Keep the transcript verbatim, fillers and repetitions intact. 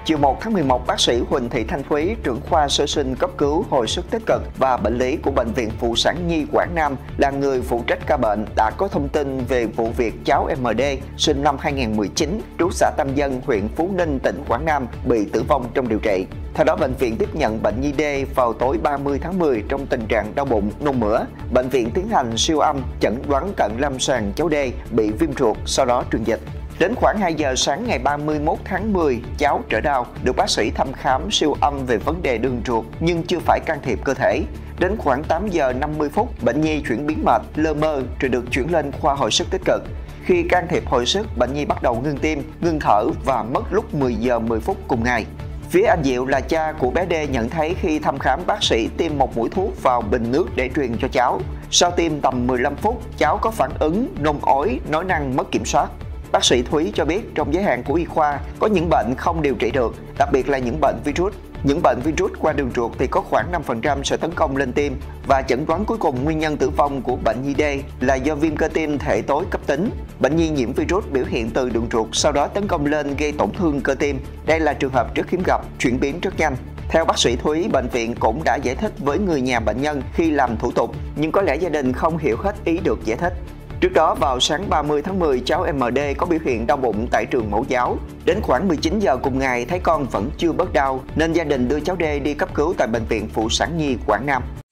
Chiều một tháng mười một, bác sĩ Huỳnh Thị Thanh Thúy, trưởng khoa sơ sinh cấp cứu hồi sức tích cực và bệnh lý của Bệnh viện Phụ sản Nhi Quảng Nam là người phụ trách ca bệnh đã có thông tin về vụ việc cháu em đê sinh năm hai nghìn không trăm mười chín, trú xã Tam Dân, huyện Phú Ninh, tỉnh Quảng Nam bị tử vong trong điều trị. Theo đó, bệnh viện tiếp nhận bệnh nhi D vào tối ba mươi tháng mười trong tình trạng đau bụng, nôn mửa. Bệnh viện tiến hành siêu âm, chẩn đoán cận lâm sàng cháu D bị viêm ruột, sau đó truyền dịch. Đến khoảng hai giờ sáng ngày ba mươi mốt tháng mười, cháu trở đau, được bác sĩ thăm khám siêu âm về vấn đề đường ruột nhưng chưa phải can thiệp cơ thể. Đến khoảng tám giờ năm mươi phút, bệnh nhi chuyển biến mệt, lơ mơ rồi được chuyển lên khoa hồi sức tích cực. Khi can thiệp hồi sức, bệnh nhi bắt đầu ngưng tim, ngưng thở và mất lúc mười giờ mười phút cùng ngày. Phía anh Diệu là cha của bé D nhận thấy khi thăm khám, bác sĩ tiêm một mũi thuốc vào bình nước để truyền cho cháu. Sau tiêm tầm mười lăm phút, cháu có phản ứng, nôn ói, nói năng mất kiểm soát. Bác sĩ Thúy cho biết trong giới hạn của y khoa có những bệnh không điều trị được, đặc biệt là những bệnh virus. Những bệnh virus qua đường ruột thì có khoảng năm phần trăm sẽ tấn công lên tim, và chẩn đoán cuối cùng nguyên nhân tử vong của bệnh nhi D là do viêm cơ tim thể tối cấp tính. Bệnh nhi nhiễm virus biểu hiện từ đường ruột, sau đó tấn công lên gây tổn thương cơ tim. Đây là trường hợp rất hiếm gặp, chuyển biến rất nhanh. Theo bác sĩ Thúy, bệnh viện cũng đã giải thích với người nhà bệnh nhân khi làm thủ tục, nhưng có lẽ gia đình không hiểu hết ý được giải thích. Trước đó, vào sáng ba mươi tháng mười, cháu em đê có biểu hiện đau bụng tại trường mẫu giáo. Đến khoảng mười chín giờ cùng ngày, thấy con vẫn chưa bớt đau, nên gia đình đưa cháu D đi cấp cứu tại Bệnh viện Phụ sản Nhi Quảng Nam.